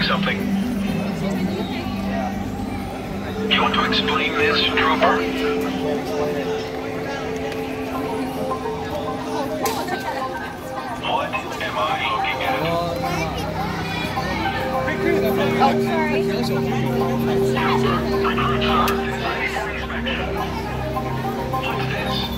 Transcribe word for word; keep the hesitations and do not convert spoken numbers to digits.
something? You want to explain this, Trooper? What am I looking at? Oh, sorry. Trooper, recruits are inspection. What's this?